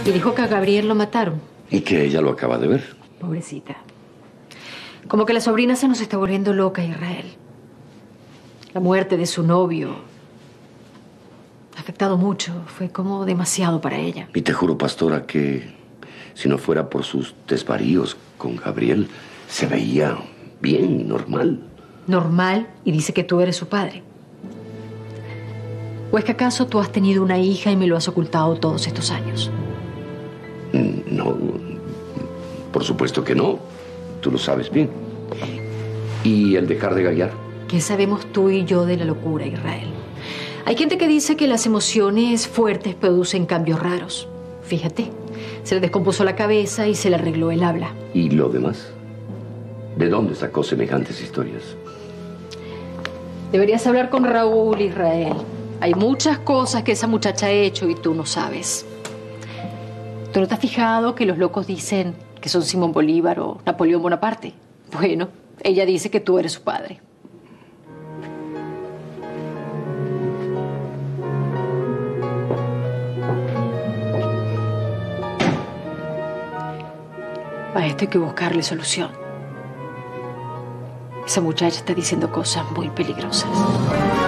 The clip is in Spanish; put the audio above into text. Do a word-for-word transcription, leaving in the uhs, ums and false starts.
Y dijo que a Gabriel lo mataron. Y que ella lo acaba de ver. Pobrecita. Como que la sobrina se nos está volviendo loca, Israel. La muerte de su novio ha afectado mucho. Fue como demasiado para ella. Y te juro, pastora, que si no fuera por sus desvaríos con Gabriel, se veía bien, normal. Normal, y dice que tú eres su padre. ¿O es que acaso tú has tenido una hija y me lo has ocultado todos estos años? No, por supuesto que no. Tú lo sabes bien. ¿Y el dejar de gallar? ¿Qué sabemos tú y yo de la locura, Israel? Hay gente que dice que las emociones fuertes producen cambios raros. Fíjate, se le descompuso la cabeza y se le arregló el habla. ¿Y lo demás? ¿De dónde sacó semejantes historias? Deberías hablar con Raúl, Israel. Hay muchas cosas que esa muchacha ha hecho y tú no sabes. ¿Tú no te has fijado que los locos dicen que son Simón Bolívar o Napoleón Bonaparte? Bueno, ella dice que tú eres su padre. A esto hay que buscarle solución. Esa muchacha está diciendo cosas muy peligrosas.